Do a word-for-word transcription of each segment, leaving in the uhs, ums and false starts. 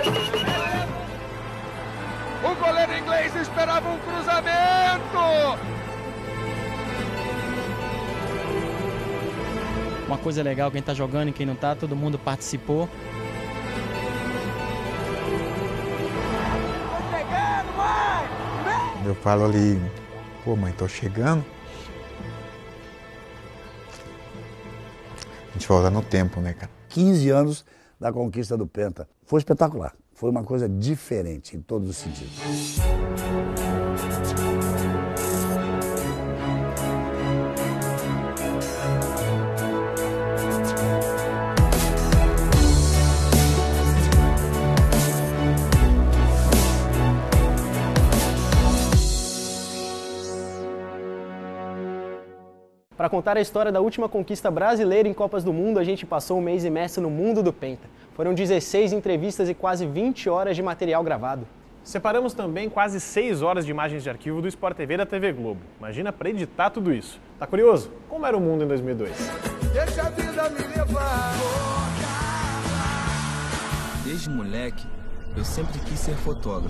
O goleiro inglês esperava um cruzamento. Uma coisa legal, quem tá jogando e quem não tá, todo mundo participou. Eu falo ali, pô mãe, tô chegando. A gente volta no tempo, né, cara? quinze anos da conquista do Penta. Foi espetacular. Foi uma coisa diferente em todos os sentidos. Para contar a história da última conquista brasileira em Copas do Mundo, a gente passou um mês imerso no mundo do Penta. Foram dezesseis entrevistas e quase vinte horas de material gravado. Separamos também quase seis horas de imagens de arquivo do Sport T V da T V Globo. Imagina para editar tudo isso. Tá curioso? Como era o mundo em dois mil e dois? Deixa a vida me levar. Desde moleque, eu sempre quis ser fotógrafo.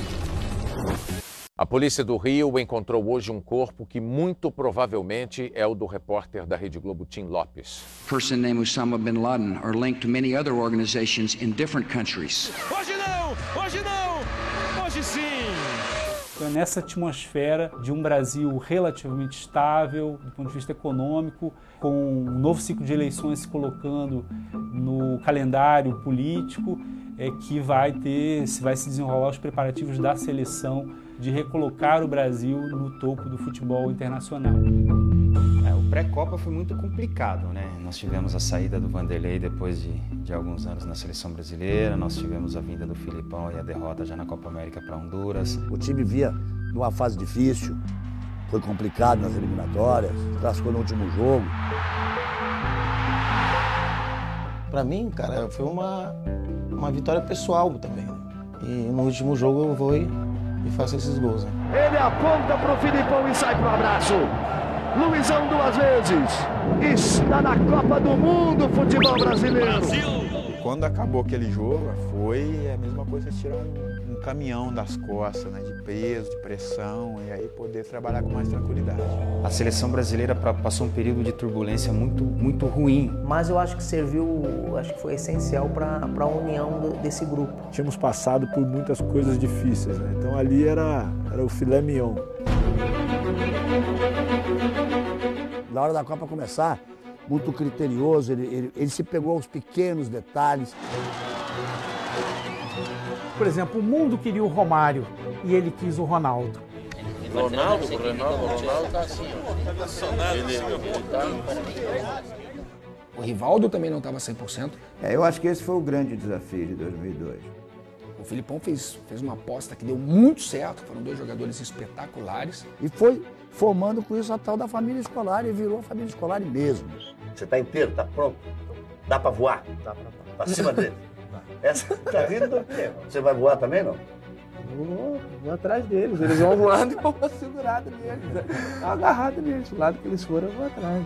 A polícia do Rio encontrou hoje um corpo que muito provavelmente é o do repórter da Rede Globo, Tim Lopes. Person named Osama bin Laden are linked to many other organizations in different countries. Hoje não, hoje não, hoje sim. Nessa atmosfera de um Brasil relativamente estável, do ponto de vista econômico, com um novo ciclo de eleições se colocando no calendário político, é que vai ter, vai se desenrolar os preparativos da seleção de recolocar o Brasil no topo do futebol internacional. É, o pré-Copa foi muito complicado, né? Nós tivemos a saída do Vanderlei depois de, de alguns anos na seleção brasileira, nós tivemos a vinda do Filipão e a derrota já na Copa América para Honduras. O time via numa fase difícil, foi complicado nas eliminatórias, lascou no último jogo. Para mim, cara, foi uma, uma vitória pessoal também. Né? E no último jogo eu vou e, e faço esses gols. Né? Ele aponta pro Filipão e sai pro abraço. Luizão duas vezes. Está na Copa do Mundo, futebol brasileiro. Brasil. Quando acabou aquele jogo, foi a mesma coisa tirar um, um caminhão das costas, né, de peso, de pressão, e aí poder trabalhar com mais tranquilidade. A seleção brasileira passou um período de turbulência muito, muito ruim. Mas eu acho que serviu, acho que foi essencial para a união do, desse grupo. Tínhamos passado por muitas coisas difíceis, né? Então ali era, era o filé mignon. Na hora da Copa começar, muito criterioso, ele, ele, ele se pegou aos pequenos detalhes. Por exemplo, o mundo queria o Romário e ele quis o Ronaldo. Ronaldo, o Ronaldo, o Ronaldo tá assim, ó. Ele, o Rivaldo também não estava cem por cento. É, eu acho que esse foi o grande desafio de dois mil e dois. O Filipão fez, fez uma aposta que deu muito certo, foram dois jogadores espetaculares. E foi formando com isso a tal da família escolar e virou a família escolar mesmo. Você está inteiro, está pronto? Dá para voar? Dá para voar. Para cima dele? Essa tá rindo do quê? Você vai voar também, não? Vou, vou atrás deles, eles vão voando e eu vou segurado neles. Estou agarrado neles, do lado que eles foram eu vou atrás.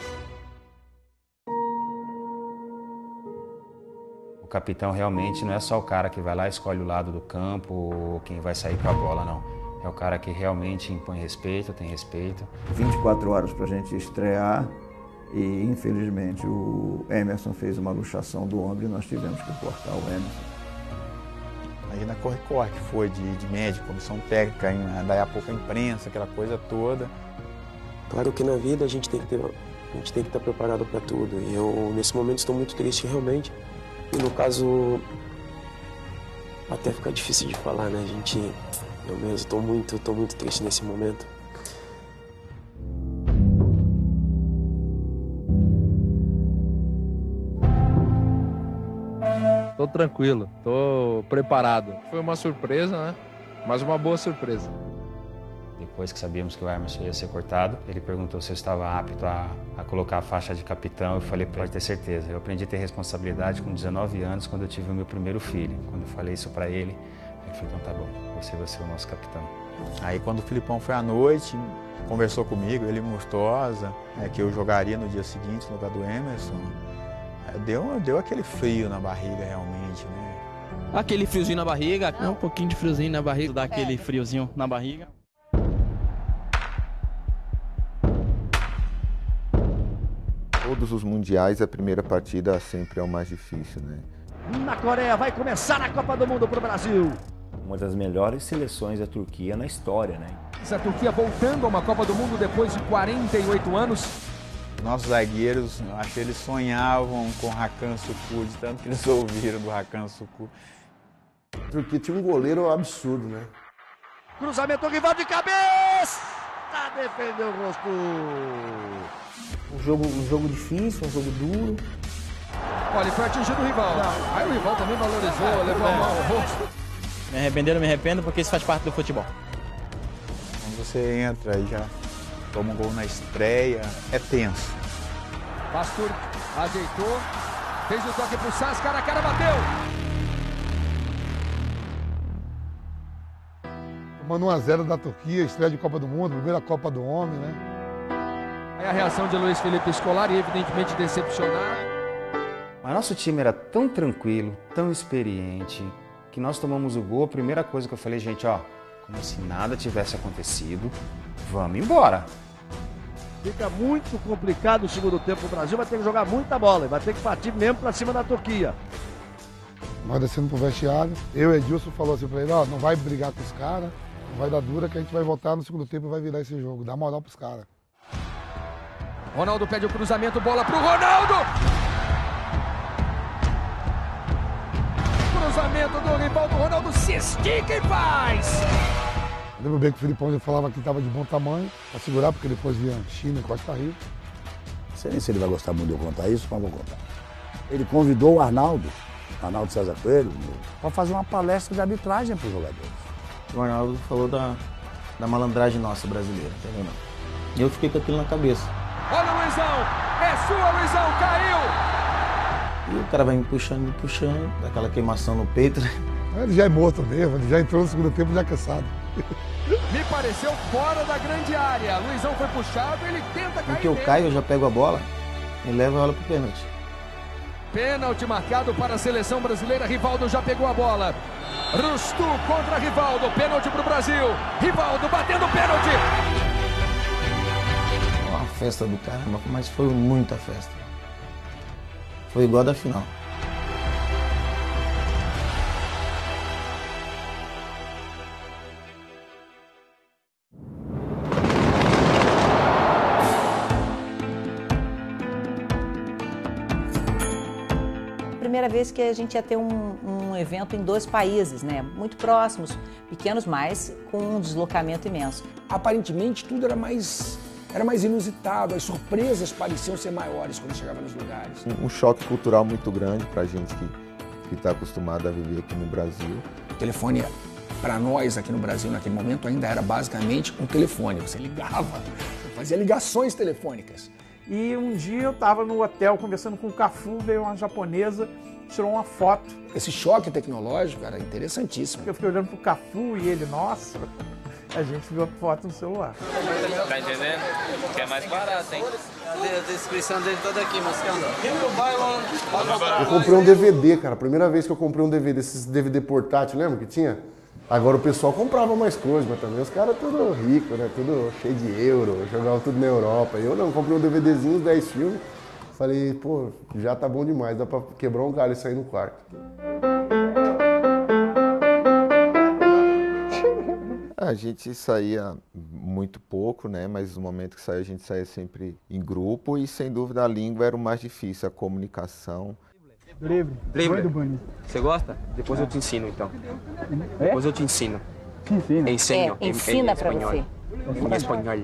O capitão realmente não é só o cara que vai lá e escolhe o lado do campo ou quem vai sair com a bola, não. É o cara que realmente impõe respeito, tem respeito. vinte e quatro horas para a gente estrear e, infelizmente, o Emerson fez uma luxação do ombro e nós tivemos que cortar o Emerson. Imagina a corre-corre que foi de, de médico, comissão técnica, daí a pouco a imprensa, aquela coisa toda. Claro que na vida a gente tem que ter, a gente tem que estar preparado para tudo. E eu, nesse momento, estou muito triste realmente. E no caso, até fica difícil de falar, né? A gente, eu mesmo estou muito, tô muito triste nesse momento. Tô tranquilo, tô preparado. Foi uma surpresa, né? Mas uma boa surpresa. Depois que sabíamos que o Emerson ia ser cortado, ele perguntou se eu estava apto a, a colocar a faixa de capitão. Eu falei, pode ter certeza. Eu aprendi a ter responsabilidade com dezenove anos, quando eu tive o meu primeiro filho. Quando eu falei isso para ele, ele falou, então tá bom, você vai ser o nosso capitão. Aí quando o Filipão foi à noite, conversou comigo, ele mostosa, é, que eu jogaria no dia seguinte no lugar do Emerson. Deu, deu aquele frio na barriga realmente, né? Aquele friozinho na barriga, é um pouquinho de friozinho na barriga, dá aquele friozinho na barriga. Todos os mundiais, a primeira partida sempre é o mais difícil, né? Na Coreia vai começar a Copa do Mundo pro Brasil. Uma das melhores seleções da Turquia na história, né? A Turquia voltando a uma Copa do Mundo depois de quarenta e oito anos. Nossos zagueiros, eu acho que eles sonhavam com o Hakan Şükür, de tanto que eles ouviram do Hakan Şükür. A Turquia tinha um goleiro absurdo, né? Cruzamento, rival de cabeça! Defendeu o rosto. Um jogo, um jogo difícil, um jogo duro. Olha, foi atingido o rival. Não. Aí o rival também valorizou, é, levou é. a mão ao rosto. Me arrepender, não me arrependo, porque isso faz parte do futebol. Quando você entra e já toma um gol na estreia, é tenso. Pastor ajeitou, fez o toque pro Sás, cara a cara, bateu. Tomando um a zero da Turquia, estreia de Copa do Mundo, primeira Copa do Homem, né? Aí a reação de Luiz Felipe Scolari, evidentemente decepcionado. Mas nosso time era tão tranquilo, tão experiente, que nós tomamos o gol, a primeira coisa que eu falei, gente, ó, como se nada tivesse acontecido, vamos embora. Fica muito complicado o segundo tempo. O Brasil vai ter que jogar muita bola e vai ter que partir mesmo pra cima da Turquia. Nós descendo pro vestiário, eu e Edilson falou assim pra ele, ó, não vai brigar com os caras, não vai dar dura que a gente vai voltar no segundo tempo e vai virar esse jogo, dá moral pros caras. Ronaldo pede o cruzamento, bola pro Ronaldo! Cruzamento do Rivaldo, Ronaldo se estica e faz! Eu lembro bem que o Filipão já falava que estava de bom tamanho, para segurar, porque depois via China e Costa Rica. Não sei nem se ele vai gostar muito de eu contar isso, mas vou contar. Ele convidou o Arnaldo, Arnaldo César Coelho, para fazer uma palestra de arbitragem para os jogadores. O Arnaldo falou da, da malandragem nossa brasileira, tá vendo? E eu fiquei com aquilo na cabeça. Olha o Luizão! É sua, Luizão! Caiu! E o cara vai me puxando, me puxando, daquela queimação no peito, né? Ele já é morto mesmo, ele já entrou no segundo tempo já cansado. Me pareceu fora da grande área. Luizão foi puxado, ele tenta cair. Porque eu caio, eu já pego a bola e levo ela pro pênalti. Pênalti marcado para a seleção brasileira. Rivaldo já pegou a bola. Rustu contra Rivaldo. Pênalti pro Brasil. Rivaldo batendo pênalti. Uma festa do caramba, mas foi muita festa. Foi igual a da final. Primeira vez que a gente ia ter um, um evento em dois países, né? Muito próximos, pequenos, mas com um deslocamento imenso. Aparentemente tudo era mais, era mais inusitado, as surpresas pareciam ser maiores quando chegava nos lugares. Um, um choque cultural muito grande para a gente que está acostumado a viver aqui no Brasil. O telefone, para nós aqui no Brasil naquele momento, ainda era basicamente um telefone. Você ligava, você fazia ligações telefônicas. E um dia eu estava no hotel conversando com o Cafu, veio uma japonesa, tirou uma foto. Esse choque tecnológico era interessantíssimo. Eu fiquei olhando pro Cafu e ele, nossa, a gente viu a foto no celular. Tá entendendo? Que é mais barato, hein? Cadê a descrição dele toda aqui, mostrando? Eu comprei um D V D, cara. Primeira vez que eu comprei um D V D, esses D V D portátil, lembra que tinha? Agora o pessoal comprava mais coisas, mas também os caras tudo rico, né? Tudo cheio de euro, jogavam tudo na Europa. Eu não, comprei um DVDzinho, dez filmes. Falei, pô, já tá bom demais, dá pra quebrar um galho e sair no quarto. A gente saía muito pouco, né? Mas no momento que saía, a gente saía sempre em grupo e, sem dúvida, a língua era o mais difícil, a comunicação. Drible. Drible. Você gosta? Depois é. eu te ensino, então. É? Depois eu te ensino. Te ensino? Ensino. É, ensina em, pra espanhol. você. Em espanhol.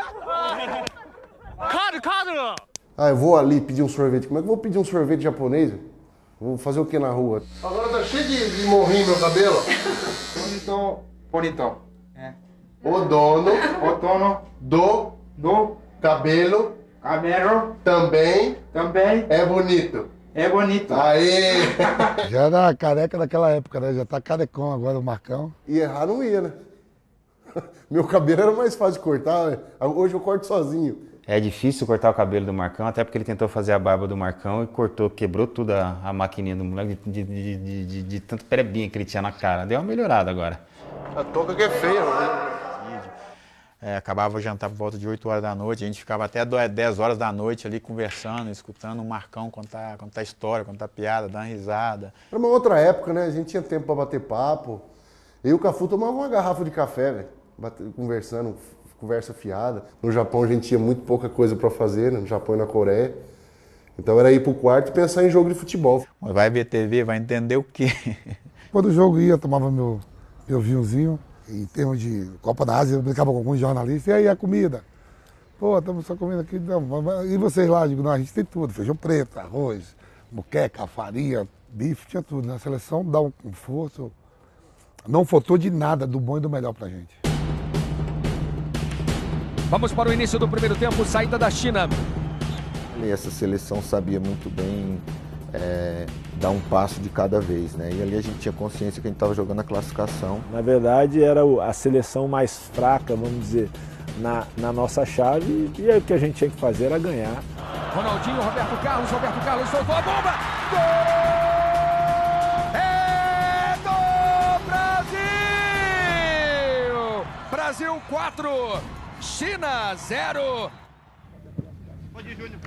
Cadê, cadê? Ah, eu vou ali pedir um sorvete. Como é que eu vou pedir um sorvete japonês? Vou fazer o que na rua? Agora tá cheio de, de morrinho meu cabelo. Bonitão. Bonitão. É. O dono. O dono. Do. Do. Cabelo. Cabelo. Também. Também. É bonito. É bonito. Aê! Já era careca daquela época, né? Já tá carecão agora o Marcão. E errar não ia, né? Meu cabelo era mais fácil de cortar, né? Hoje eu corto sozinho. É difícil cortar o cabelo do Marcão, até porque ele tentou fazer a barba do Marcão e cortou, quebrou tudo a, a maquininha do moleque de, de, de, de, de tanto perebinha que ele tinha na cara. Deu uma melhorada agora. A touca que é feia, né? É, acabava o jantar por volta de oito horas da noite, a gente ficava até dez horas da noite ali conversando, escutando o Marcão contar, contar história, contar piada, dando risada. Era uma outra época, né? A gente tinha tempo para bater papo. Eu e o Cafu tomavam uma garrafa de café, velho, conversando, conversa fiada. No Japão a gente tinha muito pouca coisa para fazer, né? No Japão e na Coreia. Então era ir pro quarto e pensar em jogo de futebol. Vai ver T V, vai entender o quê? Quando o jogo ia, eu tomava meu, meu vinhozinho. Em termos de Copa da Ásia, eu brincava com alguns jornalistas. E aí, a comida? Pô, estamos só comendo aqui. Não, e vocês lá? Eu digo, não, a gente tem tudo. Feijão preto, arroz, moqueca, farinha, bife, tinha tudo. Na seleção dá um conforto. Não faltou de nada do bom e do melhor pra gente. Vamos para o início do primeiro tempo, saída da China. E essa seleção sabia muito bem é, dar um passo de cada vez, né? E ali a gente tinha consciência que a gente estava jogando a classificação. Na verdade, era a seleção mais fraca, vamos dizer, na, na nossa chave, e aí o que a gente tinha que fazer era ganhar. Ronaldinho, Roberto Carlos, Roberto Carlos soltou a bomba! Gol! É do Brasil! Brasil quatro, China zero. Pode ir, Júnior.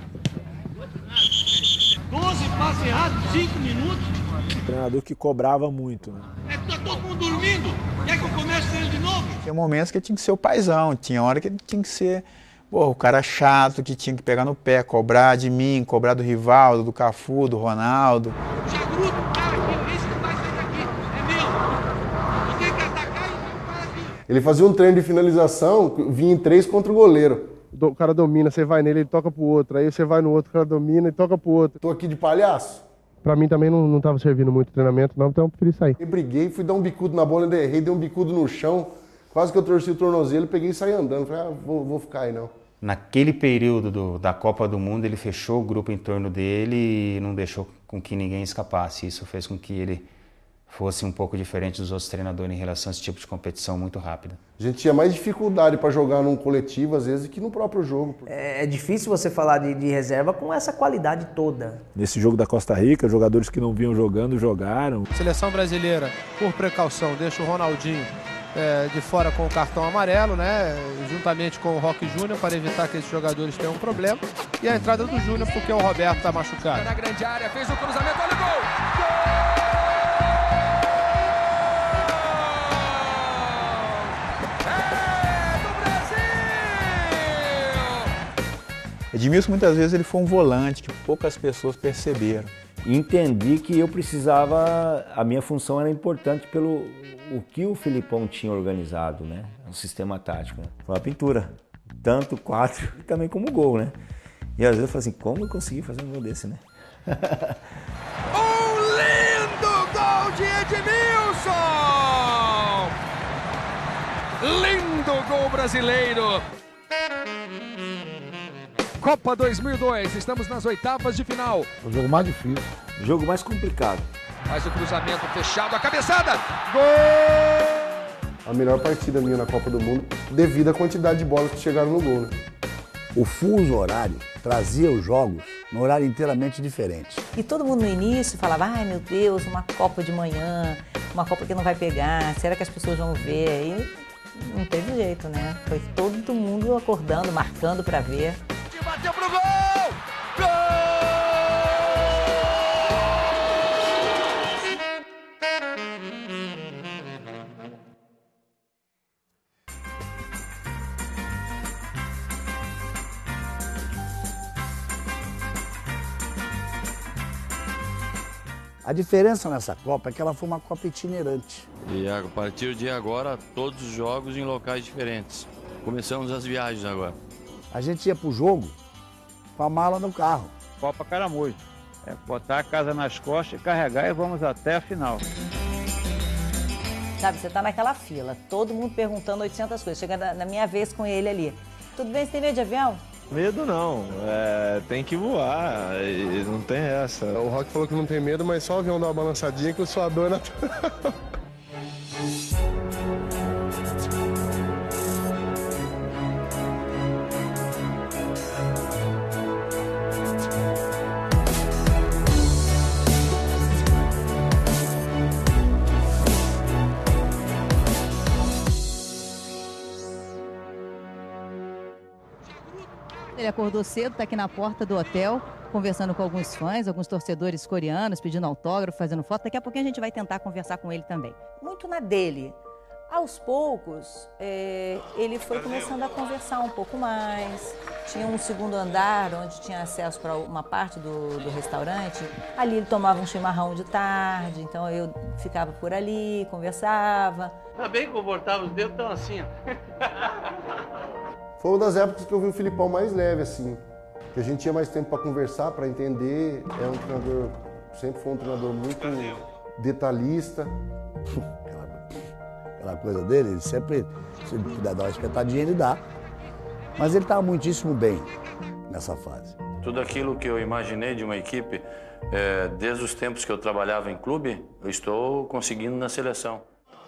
doze passes errados, cinco minutos. Um treinador que cobrava muito, né? É, tá todo mundo dormindo? Quer que eu comece ele de novo? Tinha momentos que tinha que ser o paizão, tinha hora que ele tinha que ser pô, o cara chato, que tinha que pegar no pé, cobrar de mim, cobrar do Rivaldo, do Cafu, do Ronaldo. Já gruda o cara aqui, esse que vai sair daqui, é meu. Eu tenho que atacar e o cara aqui. Ele fazia um treino de finalização, vinha em três contra o goleiro. O cara domina, você vai nele, ele toca pro outro. Aí você vai no outro, o cara domina e toca pro outro. Tô aqui de palhaço. Pra mim também não, não tava servindo muito treinamento, não, então eu preferi sair. Eu briguei, fui dar um bicudo na bola, ainda errei, dei um bicudo no chão. Quase que eu torci o tornozelo, peguei e saí andando. Falei, ah, vou, vou ficar aí não. Naquele período do, da Copa do Mundo, ele fechou o grupo em torno dele e não deixou com que ninguém escapasse. Isso fez com que ele fosse um pouco diferente dos outros treinadores em relação a esse tipo de competição muito rápida. A gente tinha mais dificuldade para jogar num coletivo, às vezes, que no próprio jogo. É, é difícil você falar de, de reserva com essa qualidade toda. Nesse jogo da Costa Rica, jogadores que não vinham jogando, jogaram. Seleção brasileira, por precaução, deixa o Ronaldinho é, de fora com o cartão amarelo, né? Juntamente com o Roque Júnior, para evitar que esses jogadores tenham um problema. E a entrada do Júnior, porque o Roberto está machucado. Na grande área, fez o cruzamento, olha o gol! Gol! Edmilson, muitas vezes, ele foi um volante que poucas pessoas perceberam. Entendi que eu precisava, a minha função era importante pelo o que o Filipão tinha organizado, né? O sistema tático, né? Foi uma pintura, tanto quatro e também como gol, né? E às vezes eu falo assim, como eu consegui fazer um gol desse, né? Um lindo gol de Edmilson! Lindo gol brasileiro! Copa dois mil e dois, estamos nas oitavas de final. O jogo mais difícil. O jogo mais complicado. Faz o cruzamento fechado, a cabeçada. Gol! A melhor partida minha na Copa do Mundo, devido à quantidade de bolas que chegaram no gol, né? O fuso horário trazia os jogos num horário inteiramente diferente. E todo mundo no início falava, ai meu Deus, uma Copa de manhã, uma Copa que não vai pegar, será que as pessoas vão ver? E não teve jeito, né? Foi todo mundo acordando, marcando para ver. Bateu pro gol! Gol! A diferença nessa Copa é que ela foi uma Copa itinerante. E a partir de agora, todos os jogos em locais diferentes. Começamos as viagens agora. A gente ia pro jogo com a mala no carro. Copa Caramujo. É botar a casa nas costas e carregar e vamos até a final. Sabe, você tá naquela fila, todo mundo perguntando oitocentas coisas. Chega na, na minha vez com ele ali. Tudo bem, você tem medo de avião? Medo não, é, tem que voar, não tem essa. O Roque falou que não tem medo, mas só o avião dá uma balançadinha que o suador é natural. acordou cedo, está aqui na porta do hotel, conversando com alguns fãs, alguns torcedores coreanos, pedindo autógrafo, fazendo foto. Daqui a pouquinho a gente vai tentar conversar com ele também. Muito na dele. Aos poucos, é, ele foi começando a conversar um pouco mais. Tinha um segundo andar, onde tinha acesso para uma parte do, do restaurante. Ali ele tomava um chimarrão de tarde, então eu ficava por ali, conversava. Tá bem confortável, os dedos estão assim, ó. Foi uma das épocas que eu vi o Filipão mais leve, assim. Que a gente tinha mais tempo para conversar, para entender. É um treinador, sempre foi um treinador muito detalhista. Aquela coisa dele, ele sempre, se ele puder dar uma espetadinha, ele dá. Mas ele estava muitíssimo bem nessa fase. Tudo aquilo que eu imaginei de uma equipe, é, desde os tempos que eu trabalhava em clube, eu estou conseguindo na seleção.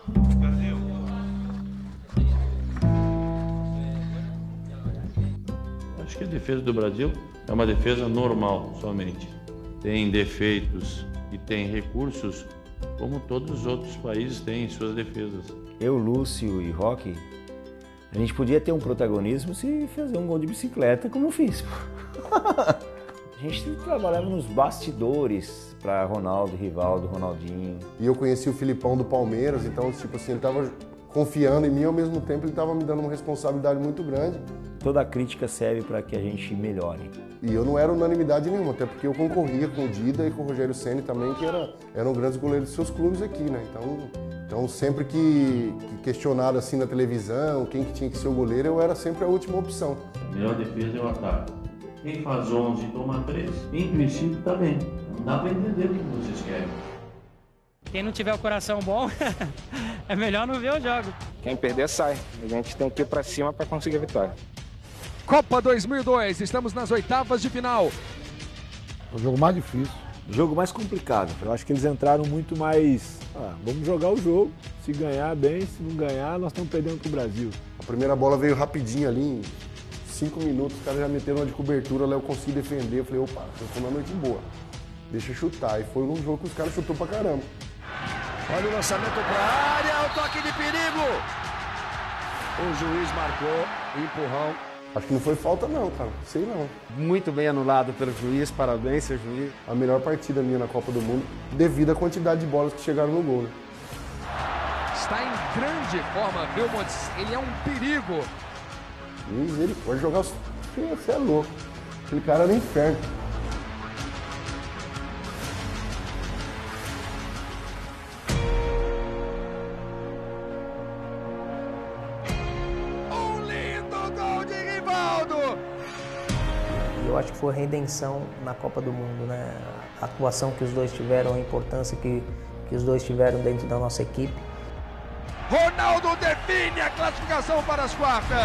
Acho que a defesa do Brasil é uma defesa normal somente. Tem defeitos e tem recursos como todos os outros países têm em suas defesas. Eu, Lúcio e Roque, a gente podia ter um protagonismo se fazer um gol de bicicleta como eu fiz. A gente trabalhava nos bastidores para Ronaldo, Rivaldo, Ronaldinho. E eu conheci o Filipão do Palmeiras, então, tipo assim, ele estava confiando em mim, ao mesmo tempo ele estava me dando uma responsabilidade muito grande. Toda crítica serve para que a gente melhore. E eu não era unanimidade nenhuma, até porque eu concorria com o Dida e com o Rogério Ceni também, que era, eram grandes goleiros de seus clubes aqui, né? Então, então sempre que, que questionado assim na televisão, quem que tinha que ser o goleiro, eu era sempre a última opção. A melhor defesa é o ataque. Quem faz onze e toma três, em princípio tá bem. Não dá para entender o que vocês querem. Quem não tiver o coração bom, é melhor não ver o jogo. Quem perder sai. A gente tem que ir para cima para conseguir a vitória. Copa dois mil e dois, estamos nas oitavas de final. O jogo mais difícil. O jogo mais complicado. Eu acho que eles entraram muito mais... Ah, vamos jogar o jogo. Se ganhar, bem. Se não ganhar, nós estamos perdendo para o Brasil. A primeira bola veio rapidinho ali, em cinco minutos, os caras já meteram uma de cobertura, lá eu consegui defender. Eu falei, opa, foi uma noite boa. Deixa eu chutar. E foi um jogo que os caras chutou pra caramba. Olha o lançamento para a área, o toque de perigo. O juiz marcou o empurrão. Acho que não foi falta não, cara. Sei não. Muito bem anulado pelo juiz, parabéns, seu juiz. A melhor partida minha na Copa do Mundo, devido à quantidade de bolas que chegaram no gol, né? Está em grande forma, Vilmontes. Ele é um perigo. Misericórdia, jogar os... Você é louco. Aquele cara era inferno. Eu acho que foi a redenção na Copa do Mundo, né? A atuação que os dois tiveram, a importância que, que os dois tiveram dentro da nossa equipe. Ronaldo define a classificação para as quartas.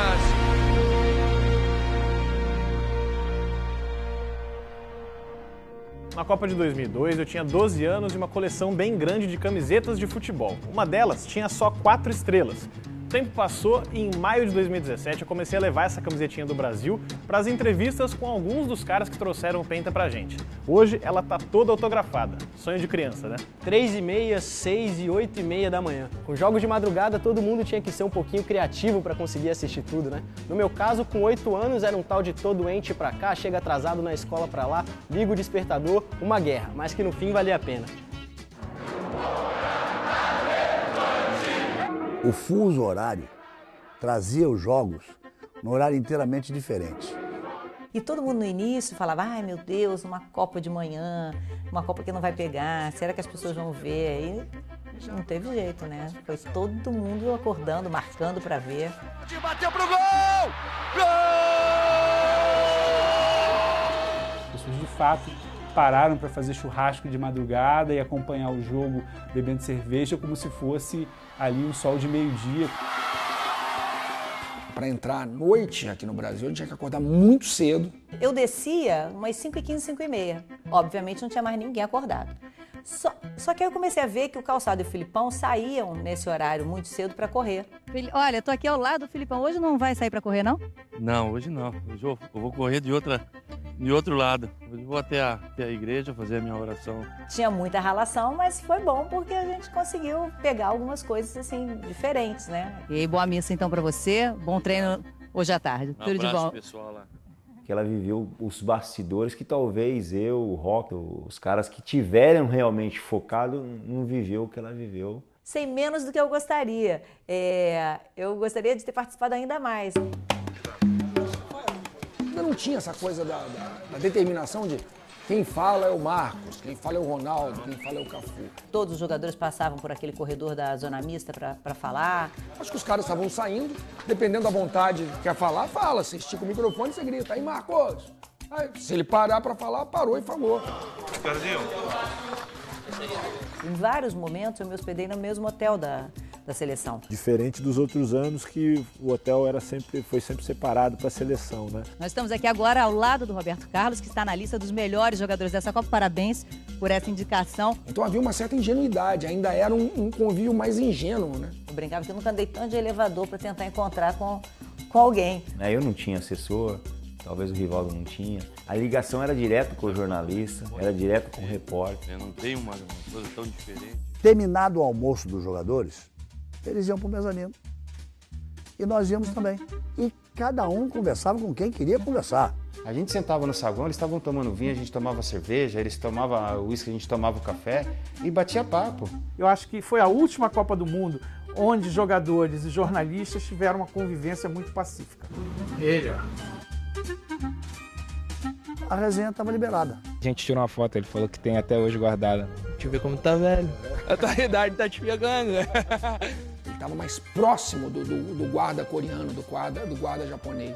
Na Copa de dois mil e dois, eu tinha doze anos e uma coleção bem grande de camisetas de futebol. Uma delas tinha só quatro estrelas. O tempo passou e em maio de dois mil e dezessete eu comecei a levar essa camisetinha do Brasil para as entrevistas com alguns dos caras que trouxeram o Penta pra gente. Hoje ela tá toda autografada. Sonho de criança, né? Três e meia, seis e oito e meia da manhã. Com jogos de madrugada, todo mundo tinha que ser um pouquinho criativo para conseguir assistir tudo, né? No meu caso, com oito anos, era um tal de todo doente pra cá, chega atrasado na escola pra lá, liga o despertador, uma guerra, mas que no fim valia a pena. O fuso horário trazia os jogos num horário inteiramente diferente. E todo mundo no início falava, ai meu Deus, uma Copa de manhã, uma Copa que não vai pegar, será que as pessoas vão ver? E não teve jeito, né? Foi todo mundo acordando, marcando para ver. Bateu pro gol! Gol! As pessoas de fato pararam para fazer churrasco de madrugada e acompanhar o jogo bebendo cerveja como se fosse ali um sol de meio-dia. Para entrar à noite aqui no Brasil, eu tinha que acordar muito cedo. Eu descia umas cinco e quinze, cinco e meia. Obviamente não tinha mais ninguém acordado. Só, só que aí eu comecei a ver que o Calçado e o Filipão saíam nesse horário muito cedo para correr. Olha, eu tô aqui ao lado do Filipão. Hoje não vai sair para correr, não? Não, hoje não. Hoje eu, eu vou correr de, outra, de outro lado. Hoje eu vou até a, até a igreja fazer a minha oração. Tinha muita ralação, mas foi bom porque a gente conseguiu pegar algumas coisas assim diferentes, né? E aí, boa missa então para você. Bom treino hoje à tarde. Um Tudo de bom. pessoal lá. que ela viveu os bastidores que talvez eu, o Rock, os caras que tiveram realmente focado, não viveu o que ela viveu. Sei menos do que eu gostaria. É, eu gostaria de ter participado ainda mais. Ainda não tinha essa coisa da, da, da determinação de quem fala é o Marcos, quem fala é o Ronaldo, quem fala é o Cafu. Todos os jogadores passavam por aquele corredor da zona mista para falar. Acho que os caras estavam saindo, dependendo da vontade que quer falar, fala. Você estica o microfone e você grita, aí Marcos. Aí, se ele parar para falar, parou e falou. Brasil. Em vários momentos eu me hospedei no mesmo hotel da, da seleção. Diferente dos outros anos que o hotel era sempre, foi sempre separado para a seleção, né? Nós estamos aqui agora ao lado do Roberto Carlos, que está na lista dos melhores jogadores dessa Copa. Parabéns por essa indicação. Então havia uma certa ingenuidade, ainda era um, um convívio mais ingênuo, né? Eu brincava que eu nunca andei tanto de elevador para tentar encontrar com, com alguém. Eu não tinha assessor, talvez o Rivaldo não tinha. A ligação era direto com o jornalista, era direto com o repórter. Eu não tenho uma coisa tão diferente. Terminado o almoço dos jogadores, eles iam para o mezanino. E nós íamos também. E cada um conversava com quem queria conversar. A gente sentava no saguão, eles estavam tomando vinho, a gente tomava cerveja, eles tomavam uísque, a gente tomava café e batia papo. Eu acho que foi a última Copa do Mundo onde jogadores e jornalistas tiveram uma convivência muito pacífica. Ele, ó. A resenha estava liberada. A gente tirou uma foto, ele falou que tem até hoje guardada. Deixa eu ver como tá velho. A tua idade tá te pegando, né? Ele estava mais próximo do, do, do guarda coreano, do guarda, do guarda japonês.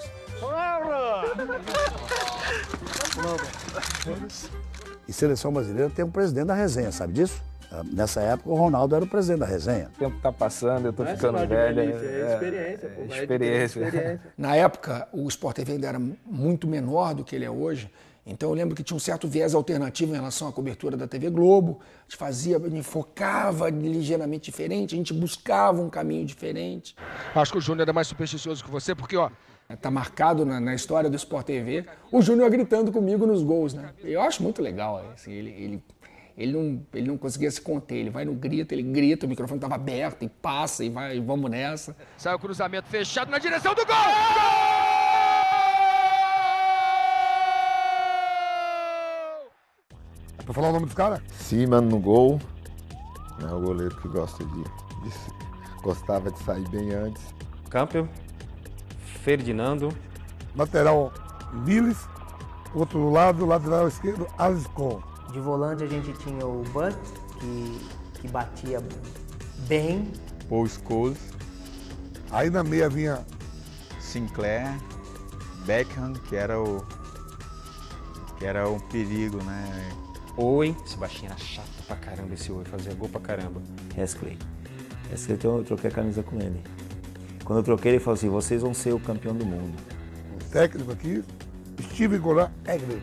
E seleção brasileira tem um presidente da resenha, sabe disso? Nessa época o Ronaldo era o presidente da resenha. O tempo tá passando, eu tô não ficando é velho. É, é experiência, pô. É experiência. experiência. Na época, o Sport T V ainda era muito menor do que ele é hoje. Então eu lembro que tinha um certo viés alternativo em relação à cobertura da T V Globo. A gente fazia, a gente focava ligeiramente diferente, a gente buscava um caminho diferente. Acho que o Júnior é mais supersticioso que você, porque, ó... Tá marcado na, na história do Sport T V, o Júnior gritando comigo nos gols, né? Eu acho muito legal, assim, ele... ele... Ele não, ele não conseguia se conter, ele vai no grito, ele grita, o microfone estava aberto e passa e vai, e vamos nessa. Sai o cruzamento fechado na direção do gol! É pra falar o nome dos caras? Siman no gol, é o goleiro que gosta de, de gostava de sair bem antes. Campbell, Ferdinando. Lateral, Niles, outro lado, lateral esquerdo, Aliscon. De volante a gente tinha o Butt, que, que batia bem. Paul Scholes. Aí na meia vinha Sinclair, Beckham, que era o que era um perigo, né? Owen, esse baixinho era chato pra caramba, esse Owen, fazia gol pra caramba. Heskley. Heskley, eu troquei a camisa com ele. Quando eu troquei, ele falou assim, vocês vão ser o campeão do mundo. O técnico aqui, Steve Goulart, técnico.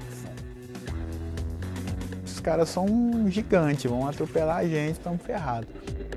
Os caras são um gigante, vão atropelar a gente, estamos ferrados.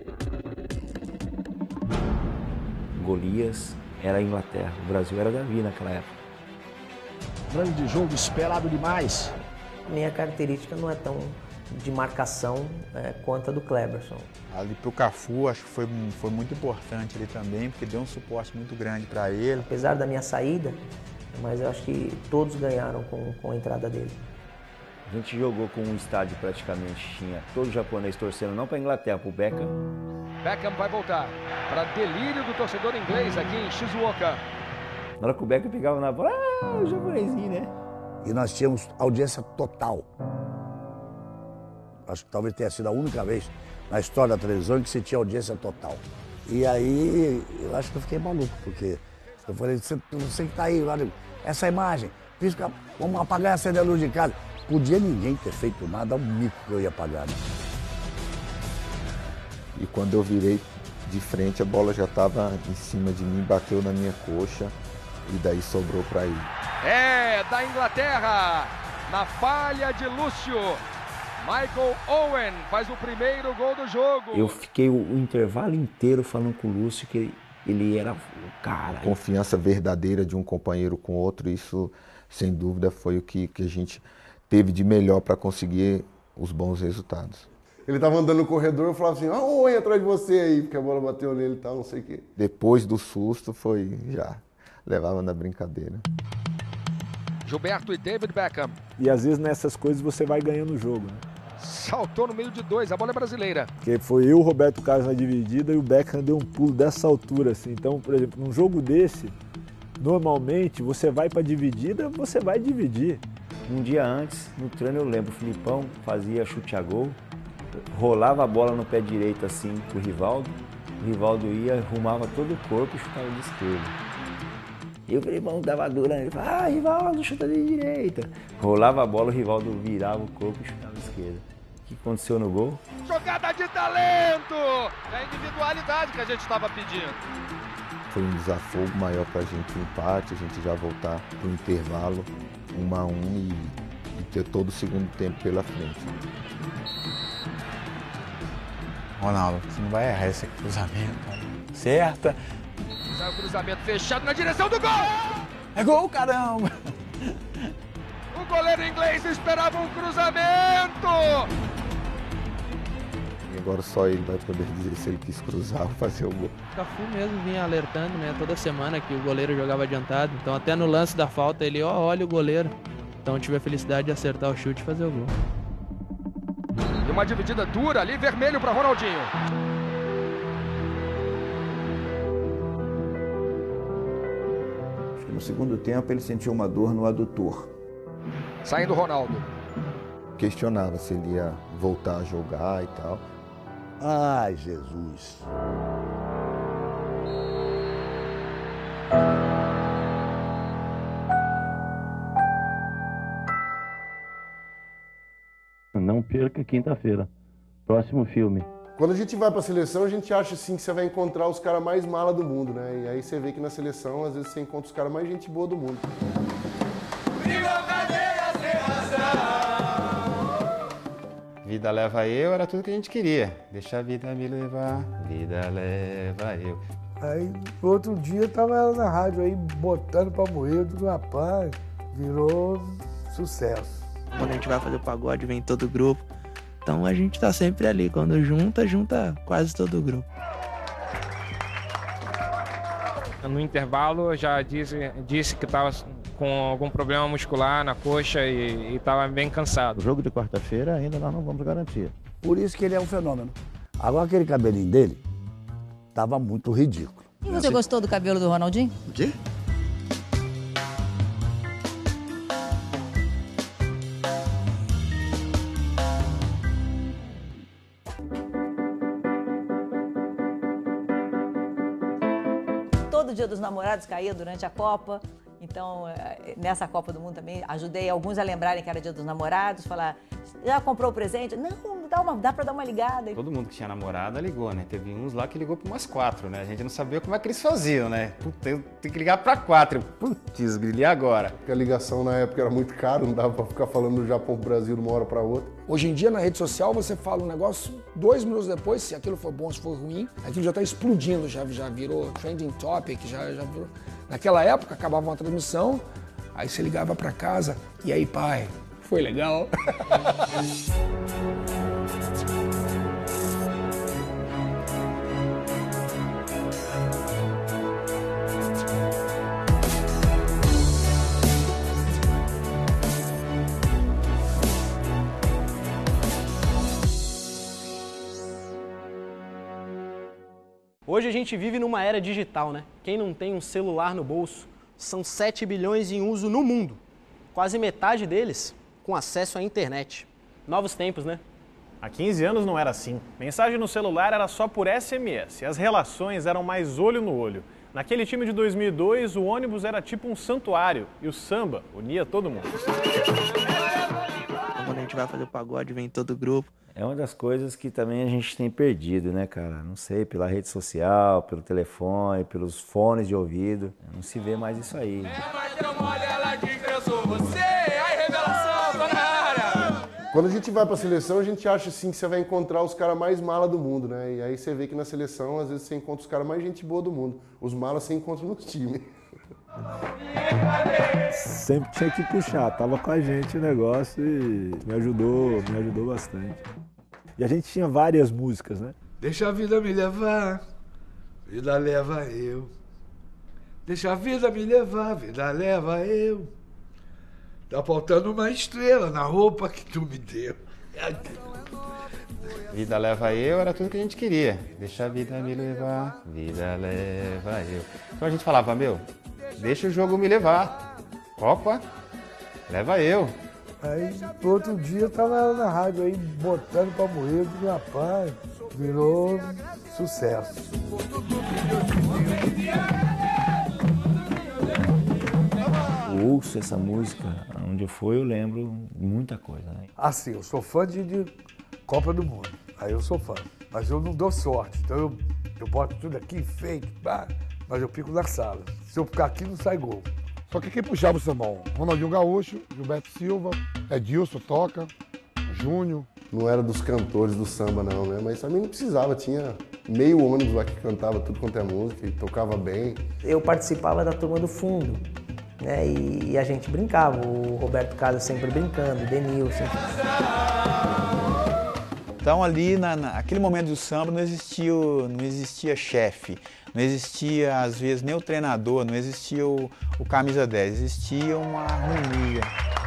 Golias era a Inglaterra, o Brasil era Davi naquela época. Grande jogo, esperado demais. Minha característica não é tão de marcação é, quanto a do Cleberson. Ali pro Cafu, acho que foi, foi muito importante ali também, porque deu um suporte muito grande para ele. Apesar da minha saída, mas eu acho que todos ganharam com, com a entrada dele. A gente jogou com um estádio praticamente, tinha todo japonês torcendo, não para a Inglaterra, para o Beckham. Beckham vai voltar para delírio do torcedor inglês aqui em Shizuoka. Na hora que o Beckham pegava na bola, ah, o japonesinho, né? E nós tínhamos audiência total. Acho que talvez tenha sido a única vez na história da televisão que se tinha audiência total. E aí, eu acho que eu fiquei maluco, porque eu falei, você, você que tá aí, olha, essa imagem, vamos apagar e acender a luz de casa. Podia ninguém ter feito nada, um mico que eu ia pagar. Né? E quando eu virei de frente, a bola já estava em cima de mim, bateu na minha coxa e daí sobrou para ele. É, da Inglaterra, na falha de Lúcio. Michael Owen faz o primeiro gol do jogo. Eu fiquei o intervalo inteiro falando com o Lúcio que ele, ele era o cara. Confiança verdadeira de um companheiro com outro, isso sem dúvida foi o que, que a gente teve de melhor para conseguir os bons resultados. Ele estava andando no corredor e falava assim, ah, o Owen atrás de você aí, porque a bola bateu nele e tal, não sei o quê. Depois do susto foi já, levava na brincadeira. Gilberto e David Beckham. E às vezes nessas coisas você vai ganhando o jogo, né? Saltou no meio de dois, a bola é brasileira. Porque foi eu, o Roberto Carlos na dividida e o Beckham deu um pulo dessa altura, assim. Então, por exemplo, num jogo desse, normalmente você vai pra dividida, você vai dividir. Um dia antes, no treino eu lembro, o Filipão fazia chute a gol, rolava a bola no pé direito assim pro Rivaldo, o Rivaldo ia, arrumava todo o corpo e chutava de esquerda. E o Filipão dava dura, ele falava, ah, Rivaldo, chuta de direita. Rolava a bola, o Rivaldo virava o corpo e chutava de esquerda. O que aconteceu no gol? Jogada de talento! É a individualidade que a gente estava pedindo. Foi um desafogo maior pra gente, um empate, a gente já voltar pro intervalo, um a um e, e ter todo o segundo tempo pela frente. Ronaldo, você não vai errar esse cruzamento, cara. Certa. Sai o cruzamento fechado na direção do gol! É gol, caramba! O goleiro inglês esperava um cruzamento! E agora só ele vai poder dizer se ele quis cruzar ou fazer o gol. O Cafu mesmo vinha alertando, né, toda semana que o goleiro jogava adiantado. Então até no lance da falta ele, ó, olha o goleiro. Então tive a felicidade de acertar o chute e fazer o gol. E uma dividida dura ali, vermelho para Ronaldinho. No segundo tempo ele sentiu uma dor no adutor. Saindo Ronaldo. Questionava se ele ia voltar a jogar e tal. Ai, Jesus. Não perca quinta-feira. Próximo filme. Quando a gente vai pra seleção, a gente acha assim que você vai encontrar os caras mais mala do mundo, né? E aí você vê que na seleção, às vezes você encontra os caras mais gente boa do mundo. Vida leva eu era tudo que a gente queria. Deixa a vida me levar, vida leva eu. Aí, no outro dia, tava ela na rádio aí, botando pra morrer, do rapaz, virou sucesso. Quando a gente vai fazer o pagode, vem todo o grupo. Então a gente tá sempre ali. Quando junta, junta quase todo o grupo. No intervalo, já disse, disse que estava com algum problema muscular na coxa e estava bem cansado. O jogo de quarta-feira ainda nós não vamos garantir. Por isso que ele é um fenômeno. Agora aquele cabelinho dele tava muito ridículo. E você gostou do cabelo do Ronaldinho? O quê? Todo Dia dos Namorados caía durante a Copa. Então, nessa Copa do Mundo também, ajudei alguns a lembrarem que era Dia dos Namorados, falar, já comprou o presente? Não, dá, uma, dá pra dar uma ligada. Todo mundo que tinha namorada ligou, né? Teve uns lá que ligou pra umas quatro, né? A gente não sabia como é que eles faziam, né? Puta, eu tenho que ligar pra quatro. Putz, grilhei agora. Porque a ligação na época era muito caro, não dava pra ficar falando do Japão pro Brasil de uma hora pra outra. Hoje em dia, na rede social, você fala um negócio, dois minutos depois, se aquilo for bom, se for ruim, aquilo já tá explodindo, já, já virou trending topic, já, já virou... Naquela época, acabava uma transmissão, aí você ligava pra casa, e aí, pai, foi legal? Hoje a gente vive numa era digital, né? Quem não tem um celular no bolso? São sete bilhões em uso no mundo. Quase metade deles com acesso à internet. Novos tempos, né? Há quinze anos não era assim. Mensagem no celular era só por S M S. As relações eram mais olho no olho. Naquele time de dois mil e dois, o ônibus era tipo um santuário. E o samba unia todo mundo. Quando a gente vai fazer o pagode, vem todo o grupo. É uma das coisas que também a gente tem perdido, né, cara? Não sei, pela rede social, pelo telefone, pelos fones de ouvido. Não se vê mais isso aí. Quando a gente vai pra seleção, a gente acha assim que você vai encontrar os caras mais mala do mundo, né? E aí você vê que na seleção, às vezes você encontra os caras mais gente boa do mundo. Os malas você encontra nos times. Sempre tinha que puxar, tava com a gente o negócio e me ajudou, me ajudou bastante. E a gente tinha várias músicas, né? Deixa a vida me levar, vida leva eu. Deixa a vida me levar, vida leva eu. Tá faltando uma estrela na roupa que tu me deu. Vida leva eu era tudo que a gente queria. Deixa a vida me levar, vida leva eu. Então a gente falava, meu, deixa o jogo me levar. Copa, leva eu. Aí, outro dia, eu tava na rádio aí, botando pra morrer, do rapaz, virou sucesso. Eu ouço essa música, onde eu for eu lembro muita coisa, né? Assim, eu sou fã de, de Copa do Mundo, aí eu sou fã, mas eu não dou sorte, então eu, eu boto tudo aqui, fake, pá, mas eu fico na sala. Se eu ficar aqui, não sai gol. Só que quem puxava o sambão? Ronaldinho Gaúcho, Gilberto Silva, Edilson Toca, Júnior. Não era dos cantores do samba não, né? Mas também não precisava, tinha meio ônibus lá que cantava tudo quanto é música e tocava bem. Eu participava da turma do fundo, né? E, e a gente brincava, o Roberto Carlos sempre brincando, o Denilson. Então ali, na, naquele momento do samba, não existia, o, não existia chefe, não existia, às vezes, nem o treinador, não existia o, o camisa dez, existia uma harmonia.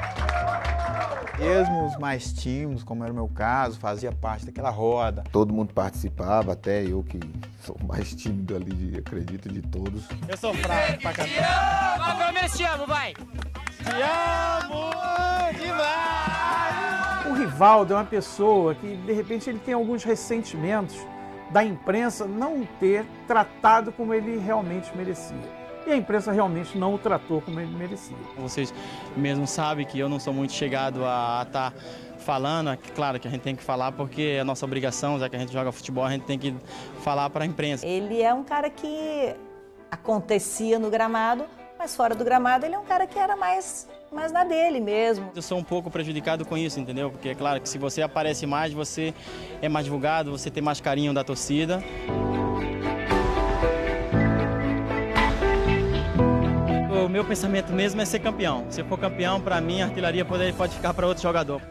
Mesmo os mais tímidos, como era o meu caso, fazia parte daquela roda. Todo mundo participava, até eu que sou o mais tímido ali, de, acredito, de todos. Eu sou fraco pra cantar. Vai, Palmeiras, te amo, vai! Te amo demais! O Rivaldo é uma pessoa que, de repente, ele tem alguns ressentimentos da imprensa não ter tratado como ele realmente merecia. E a imprensa realmente não o tratou como ele merecia. Vocês mesmo sabem que eu não sou muito chegado a estar falando. Claro que a gente tem que falar porque é a nossa obrigação, já que a gente joga futebol, a gente tem que falar para a imprensa. Ele é um cara que acontecia no gramado, mas fora do gramado ele é um cara que era mais, mais na dele mesmo. Eu sou um pouco prejudicado com isso, entendeu? Porque é claro que se você aparece mais, você é mais divulgado, você tem mais carinho da torcida. O meu pensamento mesmo é ser campeão. Se eu for campeão, para mim, a artilharia pode, pode ficar para outro jogador.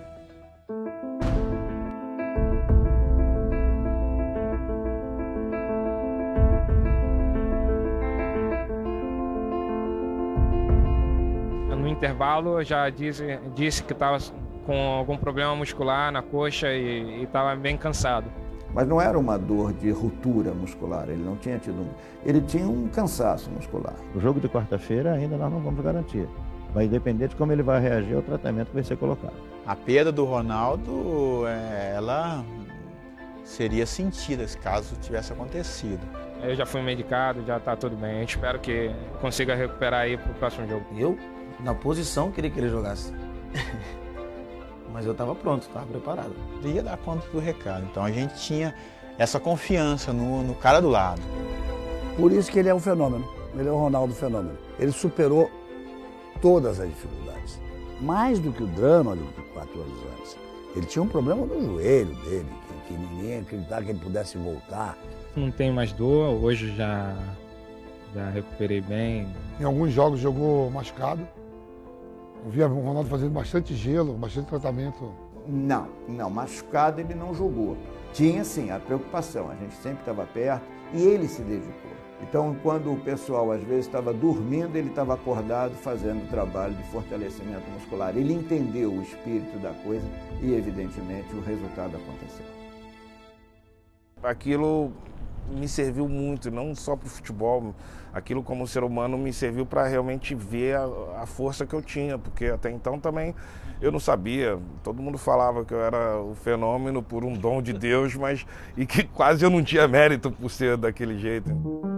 No intervalo, eu já disse, disse que estava com algum problema muscular na coxa e estava bem cansado. Mas não era uma dor de ruptura muscular, ele não tinha tido... Ele tinha um cansaço muscular. O jogo de quarta-feira ainda nós não vamos garantir. Vai depender de como ele vai reagir ao tratamento que vai ser colocado. A perda do Ronaldo, ela seria sentida se caso tivesse acontecido. Eu já fui medicado, já está tudo bem. Espero que consiga recuperar aí para o próximo jogo. Eu, na posição, queria que ele jogasse. Mas eu estava pronto, estava preparado. Ia dar conta do recado. Então a gente tinha essa confiança no, no cara do lado. Por isso que ele é um fenômeno. Ele é o Ronaldo fenômeno. Ele superou todas as dificuldades. Mais do que o drama de quatro anos antes. Ele tinha um problema no joelho dele, que, que ninguém acreditava que ele pudesse voltar. Não tenho mais dor, hoje já, já recuperei bem. Em alguns jogos jogou machucado. Eu via o Ronaldo fazendo bastante gelo, bastante tratamento. Não, não, machucado ele não jogou. Tinha sim a preocupação, a gente sempre estava perto e ele se dedicou. Então, quando o pessoal às vezes estava dormindo, ele estava acordado fazendo o trabalho de fortalecimento muscular. Ele entendeu o espírito da coisa e, evidentemente, o resultado aconteceu. Aquilo me serviu muito, não só para o futebol, aquilo como ser humano me serviu para realmente ver a, a força que eu tinha, porque até então também eu não sabia, todo mundo falava que eu era o fenômeno por um dom de Deus, mas e que quase eu não tinha mérito por ser daquele jeito.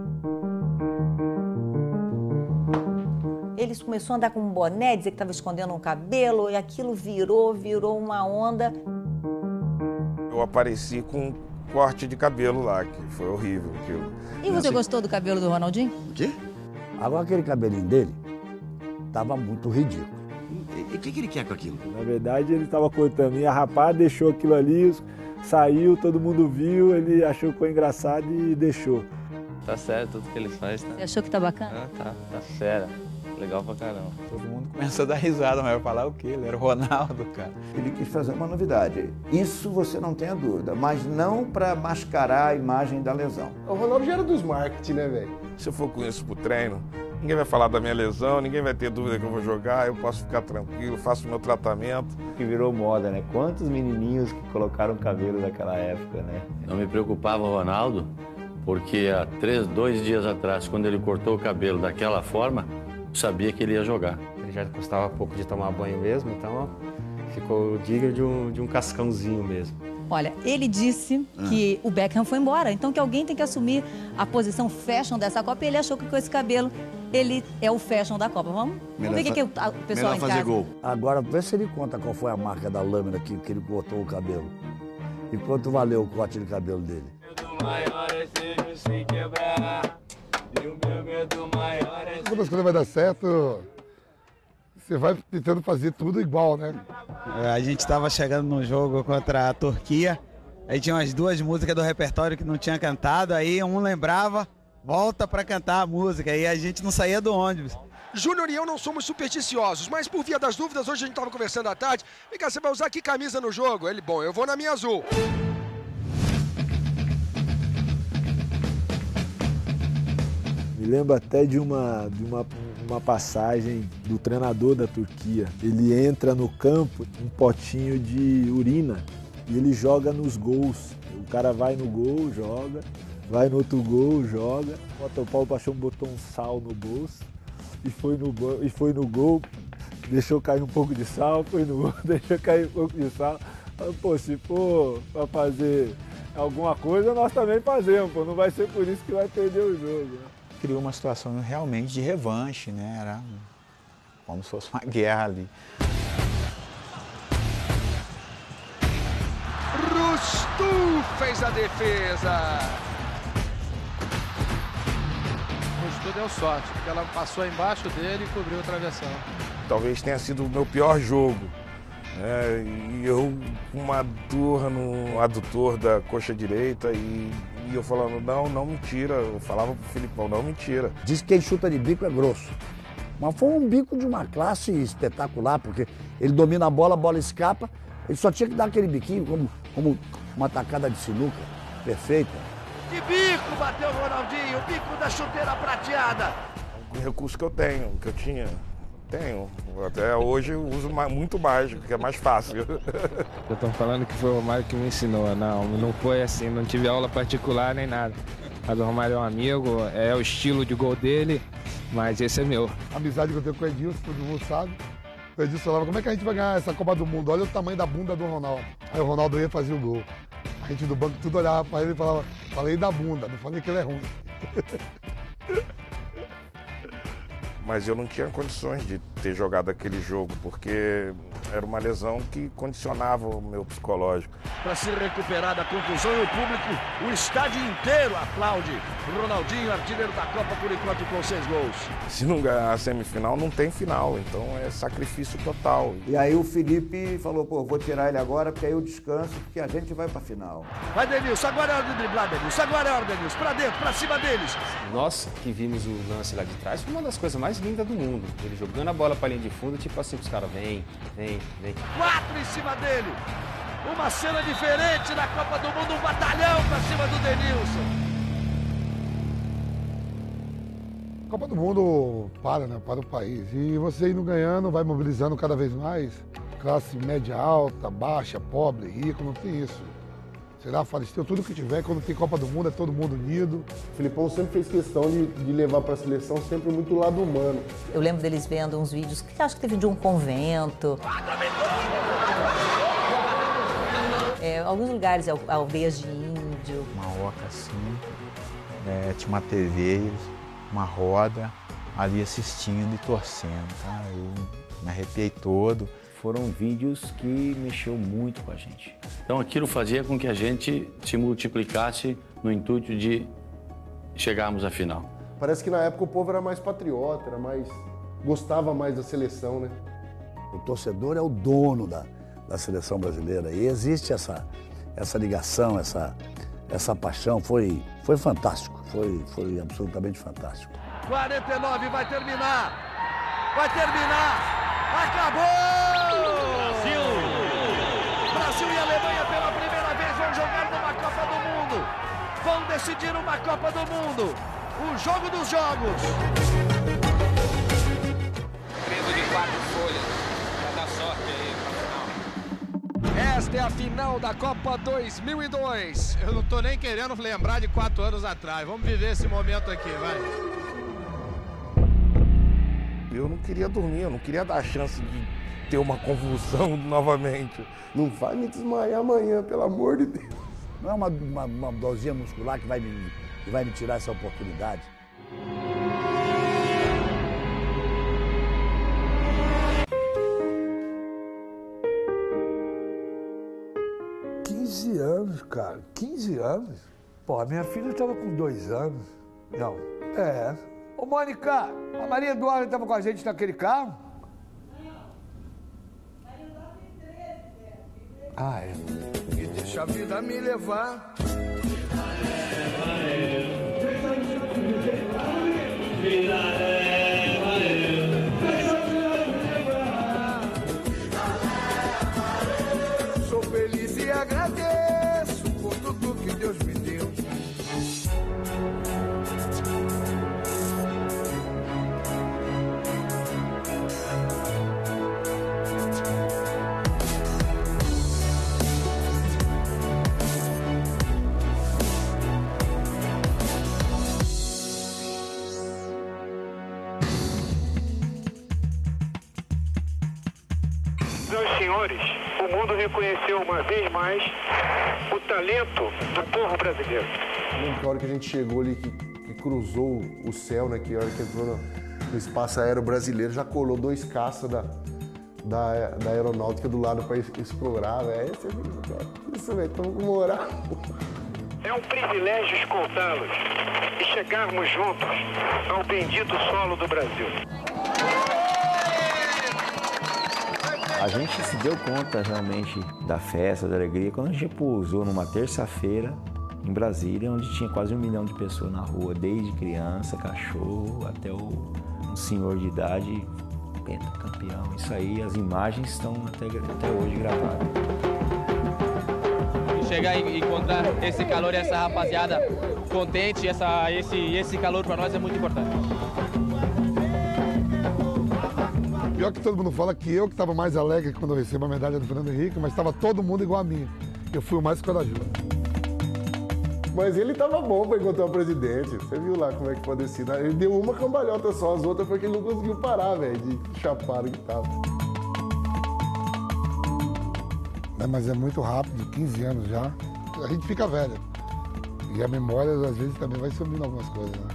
Ele começou a andar com um boné, dizer que estava escondendo um cabelo, e aquilo virou, virou uma onda. Eu apareci com corte de cabelo lá, que foi horrível. Que eu... E você assim... gostou do cabelo do Ronaldinho? O quê? Agora aquele cabelinho dele tava muito ridículo. E o que, que ele quer com aquilo? Na verdade, ele tava cortando, ia rapar, deixou aquilo ali, saiu, todo mundo viu, ele achou que foi engraçado e deixou. Tá certo, tudo que ele faz, tá? Você achou que tá bacana? Ah, tá, tá sério. Legal pra caramba. Todo mundo começou a dar risada, mas vai falar o quê? Ele era o Ronaldo, cara. Ele quis fazer uma novidade. Isso você não tenha dúvida, mas não para mascarar a imagem da lesão. O Ronaldo já era dos marketing, né, velho? Se eu for com isso pro treino, Ninguém vai falar da minha lesão, ninguém vai ter dúvida que eu vou jogar, eu posso ficar tranquilo, faço o meu tratamento. Que virou moda, né? Quantos menininhos que colocaram cabelo naquela época, né? Não me preocupava o Ronaldo, porque há três, dois dias atrás, quando ele cortou o cabelo daquela forma, eu sabia que ele ia jogar. Ele já gostava pouco de tomar banho mesmo, então ficou digno de um, de um cascãozinho mesmo. Olha, ele disse que o Beckham foi embora, então que alguém tem que assumir a posição fashion dessa Copa, e ele achou que com esse cabelo ele é o fashion da Copa. Vamos, vamos ver o que, que o pessoal em casa... Gol. Agora, vê se ele conta qual foi a marca da lâmina que, que ele cortou o cabelo. E quanto valeu o corte de cabelo dele. Quando as coisas vai dar certo, você vai tentando fazer tudo igual, né? A gente estava chegando num jogo contra a Turquia, aí tinha umas duas músicas do repertório que não tinha cantado, aí um lembrava, volta para cantar a música, e a gente não saía do ônibus. Júnior e eu não somos supersticiosos, mas por via das dúvidas, hoje a gente estava conversando à tarde, vem cá, você vai usar que camisa no jogo? Ele, bom, eu vou na minha azul. Me lembro até de uma, de uma, uma passagem do treinador da Turquia. Ele entra no campo, um potinho de urina, e ele joga nos gols. O cara vai no gol, joga, vai no outro gol, joga. O Paulo Paixão botou um sal no bolso e foi no, e foi no gol, deixou cair um pouco de sal, foi no gol, deixou cair um pouco de sal. Pô, se for para fazer alguma coisa, nós também fazemos, pô. Não vai ser por isso que vai perder o jogo, né? Criou uma situação realmente de revanche, né? Era como se fosse uma guerra ali. Rustu fez a defesa. Rustu deu sorte, porque ela passou embaixo dele e cobriu a travessão. Talvez tenha sido o meu pior jogo. Né? E eu com uma dor no adutor da coxa direita e, e eu falando, não, não me tira. Eu falava pro Filipão, não me tira. Diz que quem chuta de bico é grosso. Mas foi um bico de uma classe espetacular, porque ele domina a bola, a bola escapa, ele só tinha que dar aquele biquinho como, como uma tacada de sinuca perfeita. De bico bateu o Ronaldinho, o bico da chuteira prateada. O recurso que eu tenho, que eu tinha. Tenho. Até hoje eu uso muito mais, porque é mais fácil. Eu tô falando que foi o Romário que me ensinou. Não, não foi assim, não tive aula particular nem nada. Mas o Romário é um amigo, é o estilo de gol dele, mas esse é meu. A amizade que eu tenho com o Edilson, todo mundo sabe. O Edilson falava, como é que a gente vai ganhar essa Copa do Mundo? Olha o tamanho da bunda do Ronaldo. Aí o Ronaldo ia fazer o gol. A gente do banco tudo olhava para ele e falava, falei da bunda, não falei que ele é ruim. Mas eu não tinha condições de ter jogado aquele jogo, porque era uma lesão que condicionava o meu psicológico. Para se recuperar da contusão, o público, o estádio inteiro aplaude. O Ronaldinho, artilheiro da Copa, por enquanto com seis gols. Se não ganhar a semifinal, não tem final, então é sacrifício total. E aí o Felipe falou, pô, vou tirar ele agora, porque aí eu descanso, porque a gente vai para a final. Vai, Denilson, agora é hora de driblar, Denilson, agora é hora, Denilson, para dentro, para cima deles. Nós que vimos o lance lá de trás, foi uma das coisas mais lindas do mundo. Ele jogando a bola para a linha de fundo, tipo assim, os caras, vem, vem, vem. Quatro em cima dele. Uma cena diferente na Copa do Mundo, um batalhão para cima do Denilson. Copa do Mundo para, né? Para o país. E você indo ganhando, vai mobilizando cada vez mais. Classe média alta, baixa, pobre, rico, não tem isso. Será, faleceu tudo que tiver, quando tem Copa do Mundo é todo mundo unido. O Filipão sempre fez questão de, de levar para a seleção sempre muito o lado humano. Eu lembro deles vendo uns vídeos, que acho que teve de um convento. É, alguns lugares, aldeias de índio. Uma oca assim, é, tinha uma T V, uma roda, ali assistindo e torcendo, tá? Eu me arrepiei todo. Foram vídeos que mexeu muito com a gente. Então aquilo fazia com que a gente se multiplicasse no intuito de chegarmos à final. Parece que na época o povo era mais patriota, era mais... gostava mais da seleção, né? O torcedor é o dono da, da seleção brasileira e existe essa, essa ligação, essa, essa paixão. Foi, foi fantástico, foi, foi absolutamente fantástico. quarenta e nove, vai terminar! Vai terminar! Acabou! Brasil! Brasil e Alemanha pela primeira vez vão jogar numa Copa do Mundo. Vão decidir uma Copa do Mundo. O jogo dos jogos. quatro folhas. Vai dar sorte aí pra final. Esta é a final da Copa dois mil e dois. Eu não tô nem querendo lembrar de quatro anos atrás. Vamos viver esse momento aqui, vai. Eu não queria dormir, eu não queria dar a chance de ter uma convulsão novamente. Não vai me desmaiar amanhã, pelo amor de Deus. Não é uma, uma, uma dorzinha muscular que vai, me, que vai me tirar essa oportunidade. quinze anos, cara. quinze anos? Pô, a minha filha estava com dois anos. Não. É. Ô, Mônica, a Maria Eduarda estava com a gente naquele carro? Ah, é. E deixa a vida me levar. Sou feliz e agradeço por tudo que Deus me deu. Meus senhores, o mundo reconheceu uma vez mais o talento do povo brasileiro. Na hora que a gente chegou ali, que, que cruzou o céu, né? Que a hora que entrou no, no espaço aéreo brasileiro, já colou dois caças da, da, da aeronáutica do lado para explorar, velho. Isso, velho, estamos com moral. É um privilégio escoltá-los e chegarmos juntos ao bendito solo do Brasil. A gente se deu conta realmente da festa, da alegria, quando a gente pousou numa terça-feira em Brasília, onde tinha quase um milhão de pessoas na rua, desde criança, cachorro, até o, um senhor de idade, pentacampeão. Isso aí, as imagens estão até, até hoje gravadas. Chegar e encontrar esse calor e essa rapaziada contente, essa, esse, esse calor para nós é muito importante. Pior que todo mundo fala que eu que estava mais alegre quando eu recebi a medalha do Fernando Henrique, mas estava todo mundo igual a mim. Eu fui o mais corajoso. Mas ele tava bom para encontrar o presidente. Você viu lá como é que foi a descida. Ele deu uma cambalhota só, as outras foi que ele não conseguiu parar, velho, de chapado que tava. É, mas é muito rápido, quinze anos já. A gente fica velho. E a memória, às vezes, também vai sumindo algumas coisas, né?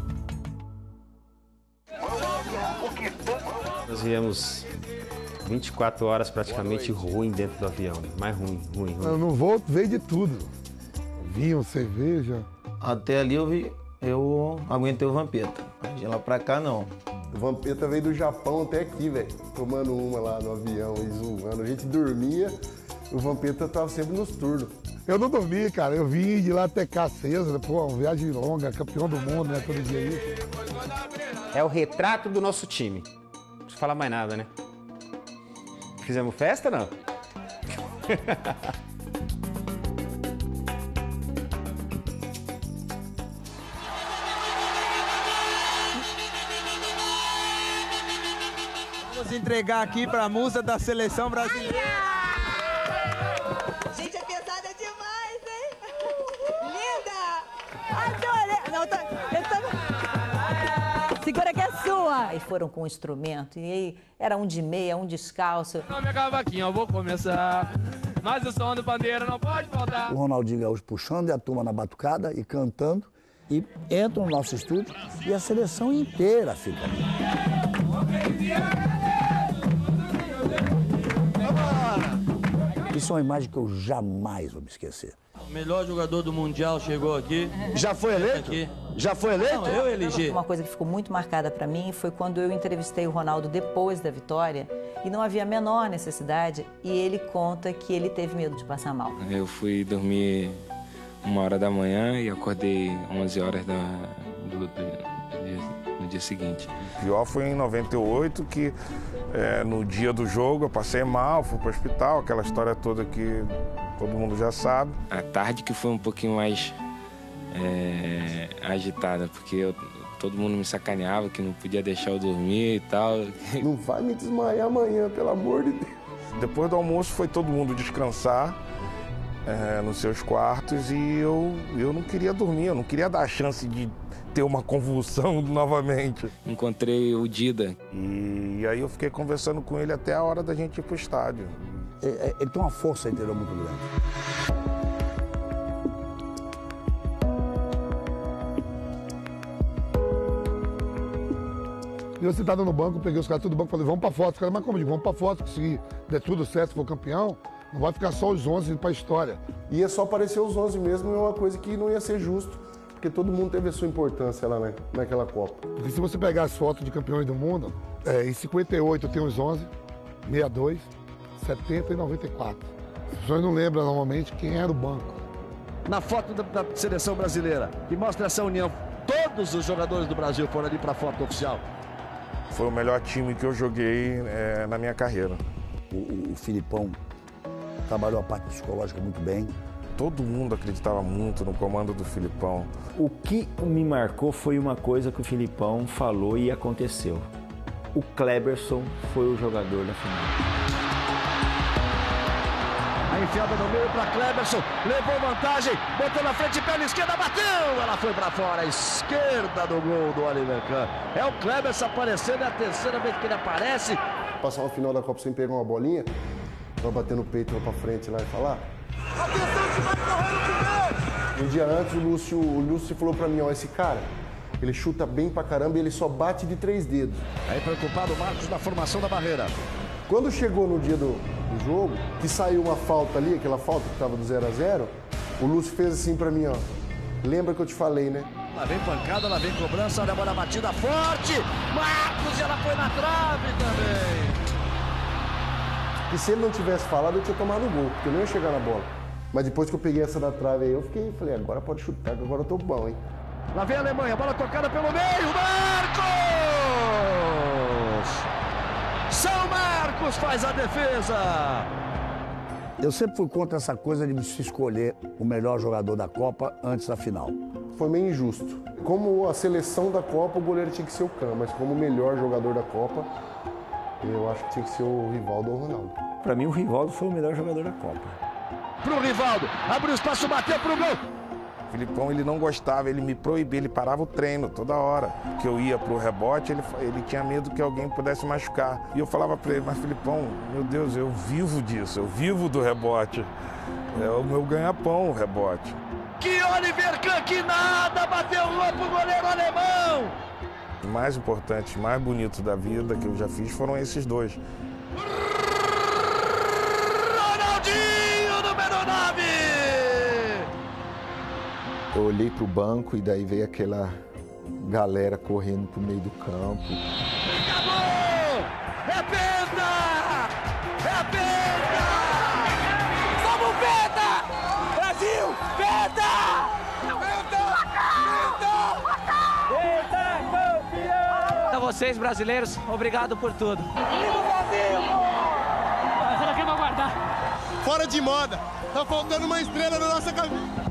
Nós viemos vinte e quatro horas praticamente ruim dentro do avião. Mais ruim, ruim, ruim. Eu não vou, veio de tudo. Vinho, cerveja. Até ali eu vi, eu aguentei o Vampeta. De lá pra cá, não. O Vampeta veio do Japão até aqui, velho. Tomando uma lá no avião e zoando. A gente dormia, o Vampeta tava sempre nos turnos. Eu não dormi, cara. Eu vim de lá até cá aceso. Pô, uma viagem longa, campeão do mundo, né? Todo dia isso. É o retrato do nosso time. Não precisa falar mais nada, né? Fizemos festa, não? Vamos entregar aqui para a musa da seleção brasileira. Gente, é pesada demais, hein? Linda! Adorei! Não, eu tô, eu tô... Segura que é sua! E foram com o instrumento, e aí era um de meia, um descalço. Não me cavaquinho, eu vou começar. Mas o som do pandeiro não pode faltar. O Ronaldinho Gaúcho puxando e a turma na batucada e cantando. E entra no nosso estúdio e a seleção inteira fica ali. Isso é uma imagem que eu jamais vou me esquecer. O melhor jogador do Mundial chegou aqui. Já foi eleito? Aqui. Já foi eleito? Não, eu elegi. Uma coisa que ficou muito marcada para mim foi quando eu entrevistei o Ronaldo depois da vitória e não havia a menor necessidade e ele conta que ele teve medo de passar mal. Eu fui dormir uma hora da manhã e acordei onze horas da, do, do, do, dia, do dia seguinte. O pior foi em noventa e oito, que é, no dia do jogo eu passei mal, fui para o hospital, aquela história toda que todo mundo já sabe. A tarde que foi um pouquinho mais é, agitada, porque eu todo mundo me sacaneava, que não podia deixar eu dormir e tal. Não vai me desmaiar amanhã, pelo amor de Deus. Depois do almoço foi todo mundo descansar é, nos seus quartos e eu, eu não queria dormir, eu não queria dar a chance de ter uma convulsão novamente. Encontrei o Dida. E aí eu fiquei conversando com ele até a hora da gente ir pro estádio. Ele, ele tem uma força interior muito grande. E eu sentado no banco, peguei os caras tudo do banco e falei, vamos pra foto. Os caras, mas como? Eu digo, vamos pra foto, se der tudo certo, se for campeão, não vai ficar só os onze indo pra história. Ia só aparecer os onze mesmo, é uma coisa que não ia ser justo, porque todo mundo teve a sua importância lá, né, naquela Copa. Porque se você pegar as fotos de campeões do mundo, é, em cinquenta e oito tem os onze, sessenta e dois, setenta e noventa e quatro. As pessoas não lembram normalmente quem era o banco. Na foto da, da seleção brasileira, que mostra essa união, todos os jogadores do Brasil foram ali pra foto oficial. Foi o melhor time que eu joguei é, na minha carreira. O, o, o Filipão trabalhou a parte psicológica muito bem. Todo mundo acreditava muito no comando do Filipão. O que me marcou foi uma coisa que o Filipão falou e aconteceu. O Kleberson foi o jogador da final. A enfiada no meio para Kleberson, levou vantagem, botou na frente, perna esquerda, bateu! Ela foi para fora, esquerda do gol do Oliver Kahn. É o Kleberson aparecendo, é a terceira vez que ele aparece. Passar uma final da Copa sem pegar uma bolinha, vai bater no peito lá pra frente lá e falar. Atenção que vai correr no primeiro! Um dia antes o Lúcio, o Lúcio falou pra mim, ó, esse cara, ele chuta bem pra caramba e ele só bate de três dedos. Aí preocupado o Marcos na formação da barreira. Quando chegou no dia do, do jogo, que saiu uma falta ali, aquela falta que tava do zero a zero, o Lúcio fez assim pra mim, ó. Lembra que eu te falei, né? Lá vem pancada, lá vem cobrança, olha a bola batida forte. Marcos, e ela foi na trave também. E se ele não tivesse falado, eu tinha tomado o gol, porque eu não ia chegar na bola. Mas depois que eu peguei essa da trave aí, eu fiquei, falei, agora pode chutar, que agora eu tô bom, hein? Lá vem a Alemanha, bola tocada pelo meio, Marcos! São Marcos faz a defesa. Eu sempre fui contra essa coisa de se escolher o melhor jogador da Copa antes da final. Foi meio injusto. Como a seleção da Copa, o goleiro tinha que ser o Kahn, mas como o melhor jogador da Copa, eu acho que tinha que ser o Rivaldo ou o Ronaldo. Para mim, o Rivaldo foi o melhor jogador da Copa. Pro Rivaldo, abriu espaço, bateu pro gol. O Filipão, ele não gostava, ele me proibia, ele parava o treino toda hora. Que eu ia pro rebote, ele, ele tinha medo que alguém pudesse machucar. E eu falava para ele, mas Filipão, meu Deus, eu vivo disso, eu vivo do rebote. É o meu ganha-pão, o rebote. Que Oliver Kahn, que nada, bateu rua pro goleiro alemão. O mais importante, mais bonito da vida que eu já fiz foram esses dois. Ronaldinho, número nove! Eu olhei pro banco e daí veio aquela galera correndo pro meio do campo. Acabou! É penta! É penta! Vamos, penta! Brasil, penta! Penta! Penta! Penta, campeão! A vocês, brasileiros, obrigado por tudo. Viva o Brasil! Essa daqui eu vou guardar. Fora de moda! Tá faltando uma estrela na nossa camisa.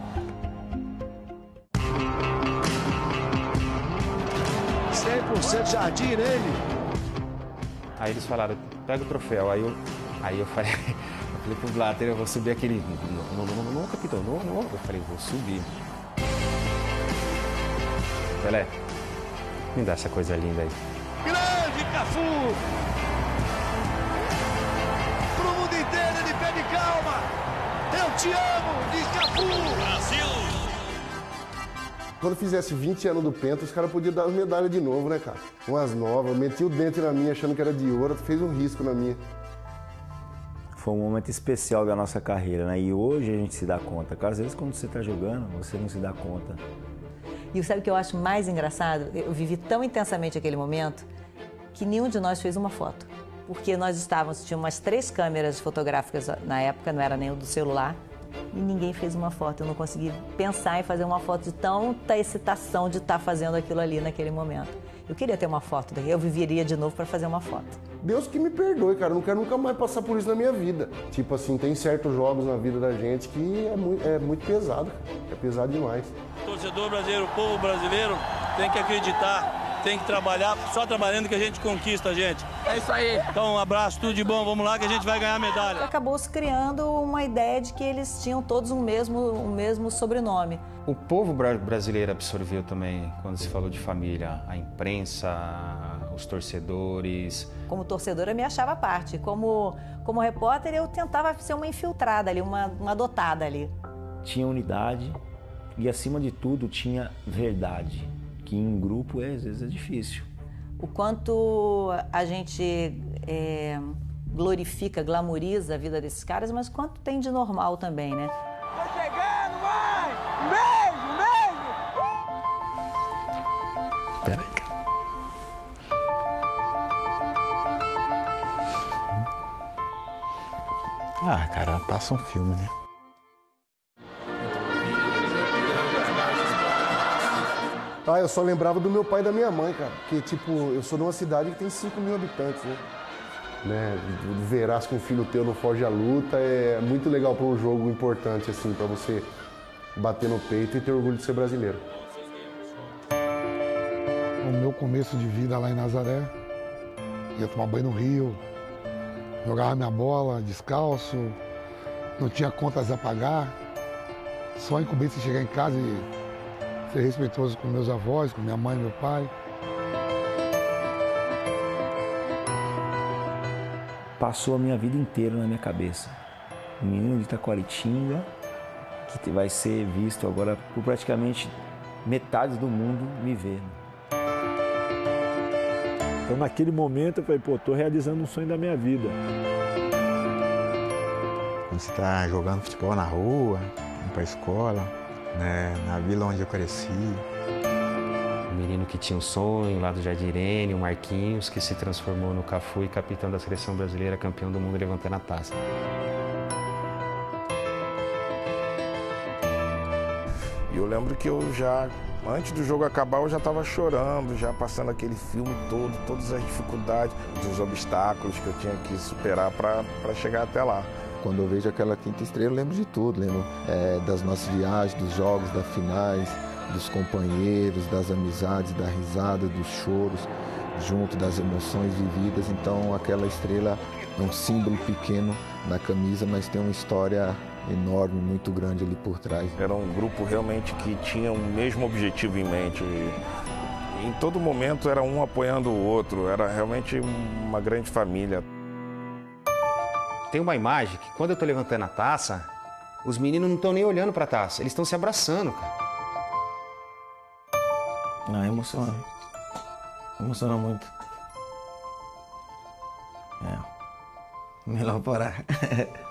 cem por cento Jardim nele. Aí eles falaram, pega o troféu. Aí eu, aí eu falei, eu falei pro Blatter, eu vou subir aquele. Não, não, não, não, capitão, não, não. Eu falei, vou subir. Pelé, me dá essa coisa linda aí. Grande Cafu! Pro mundo inteiro ele pede calma! Eu te amo, diz Cafu! Brasil! Quando fizesse vinte anos do Penta, os caras podiam dar as medalhas de novo, né, cara? Umas novas, eu meti o dente na minha achando que era de ouro, fez um risco na minha. Foi um momento especial da nossa carreira, né? E hoje a gente se dá conta, porque às vezes quando você está jogando, você não se dá conta. E sabe o que eu acho mais engraçado? Eu vivi tão intensamente aquele momento que nenhum de nós fez uma foto. Porque nós estávamos, tinha umas três câmeras fotográficas na época, não era nem o do celular, e ninguém fez uma foto. Eu não consegui pensar em fazer uma foto de tanta excitação de estar fazendo aquilo ali naquele momento. Eu queria ter uma foto daqui, eu viveria de novo para fazer uma foto. Deus que me perdoe, cara, eu não quero nunca mais passar por isso na minha vida. Tipo assim, tem certos jogos na vida da gente que é muito, é muito pesado, é pesado demais. Torcedor brasileiro, povo brasileiro, tem que acreditar, tem que trabalhar, só trabalhando que a gente conquista, gente. É isso aí. Então, um abraço, tudo de bom, vamos lá que a gente vai ganhar a medalha. Acabou se criando uma ideia de que eles tinham todos um mesmo, um mesmo sobrenome. O povo bra- brasileiro absorveu também, quando se falou de família, a imprensa, os torcedores. Como torcedora, eu me achava à parte. Como, como repórter, eu tentava ser uma infiltrada ali, uma, uma adotada ali. Tinha unidade e, acima de tudo, tinha verdade, que em grupo é, às vezes é difícil. O quanto a gente é, glorifica, glamoriza a vida desses caras, mas quanto tem de normal também, né? Tô chegando, mãe! Beijo, beijo! Peraí. Ah, cara, passa um filme, né? Ah, eu só lembrava do meu pai e da minha mãe, cara. Porque, tipo, eu sou de uma cidade que tem cinco mil habitantes, né? né? Verás que um filho teu não foge à luta é muito legal para um jogo importante, assim, para você bater no peito e ter orgulho de ser brasileiro. O meu começo de vida lá em Nazaré, ia tomar banho no rio, jogava minha bola descalço, não tinha contas a pagar, só incumbência de chegar em casa e ser respeitoso com meus avós, com minha mãe e meu pai. Passou a minha vida inteira na minha cabeça. Um menino de Itaquaritinga, que vai ser visto agora por praticamente metade do mundo me ver. Então, naquele momento, eu falei, pô, tô realizando um sonho da minha vida. Quando você está jogando futebol na rua, indo para a escola, né, na vila onde eu cresci. O menino que tinha um sonho lá do Jardim Irene, o Marquinhos, que se transformou no Cafu e capitão da seleção brasileira, campeão do mundo levantando a taça. E eu lembro que eu já, antes do jogo acabar, eu já estava chorando, já passando aquele filme todo, todas as dificuldades, os obstáculos que eu tinha que superar para chegar até lá. Quando eu vejo aquela quinta estrela, eu lembro de tudo. Lembro é, das nossas viagens, dos jogos, das finais, dos companheiros, das amizades, da risada, dos choros, junto das emoções vividas. Então, aquela estrela é um símbolo pequeno na camisa, mas tem uma história enorme, muito grande ali por trás. Era um grupo realmente que tinha o mesmo objetivo em mente. Em todo momento era um apoiando o outro, era realmente uma grande família. Tem uma imagem que quando eu tô levantando a taça, os meninos não estão nem olhando pra taça, eles estão se abraçando, cara. Não, emociona. Emociona muito. É. Melhor parar.